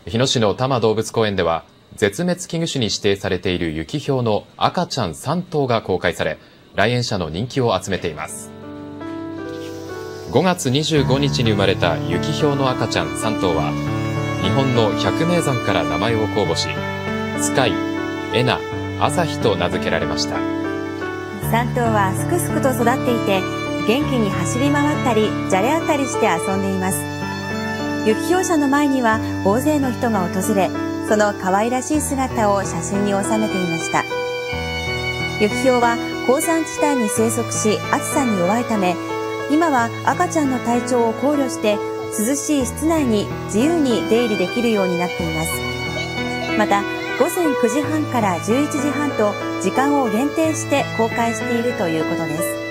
日野市の多摩動物公園では、絶滅危惧種に指定されているユキヒョウの赤ちゃん3頭が公開され、来園者の人気を集めています。5月25日に生まれたユキヒョウの赤ちゃん3頭は、日本の百名山から名前を公募し、スカイ、エナ、アサヒと名付けられました。 3頭はすくすくと育っていて、元気に走り回ったりじゃれ合ったりして遊んでいます。ユキヒョウ舎の前には大勢の人が訪れ、その可愛らしい姿を写真に収めていました。ユキヒョウは高山地帯に生息し、暑さに弱いため、今は赤ちゃんの体調を考慮して涼しい室内に自由に出入りできるようになっています。また午前9時半から11時半と時間を限定して公開しているということです。